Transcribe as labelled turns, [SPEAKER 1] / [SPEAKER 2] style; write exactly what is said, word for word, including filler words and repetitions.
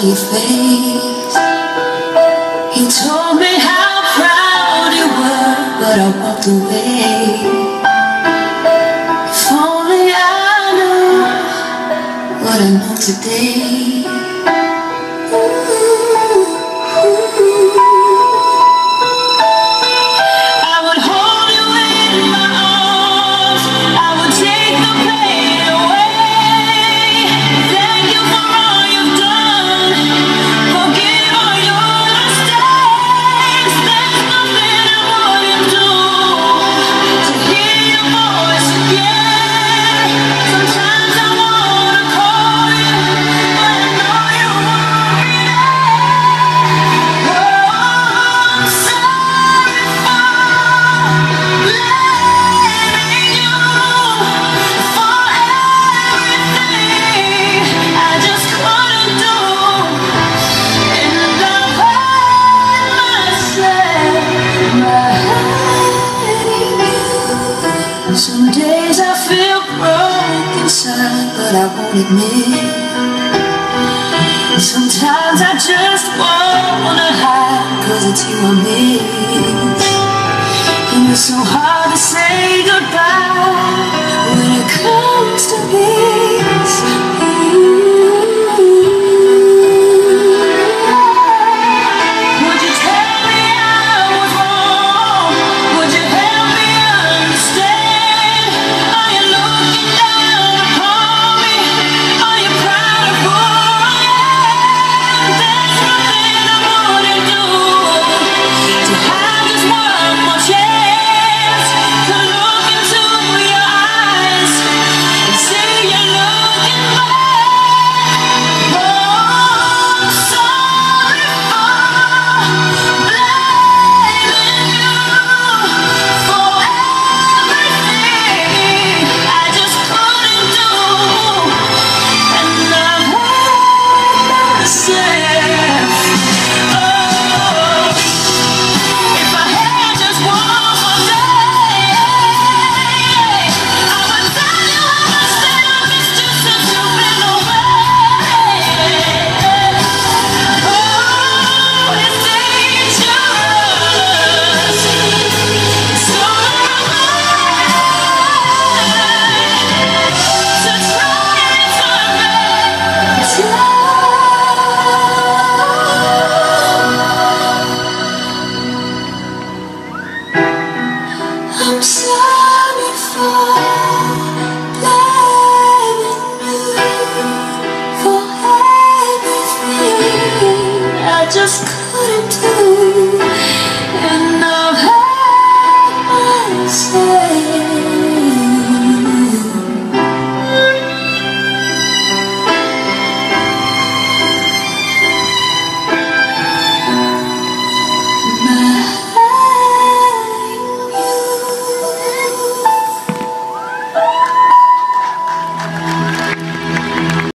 [SPEAKER 1] your face. You told me how proud you were, but I walked away. If only I knew what I know today. Some days I feel broke inside, but I won't admit. Sometimes I just wanna hide, cause it's you I miss. And it's so hard to say goodbye when it comes to this. I'm sorry for blaming you for everything I just couldn't do.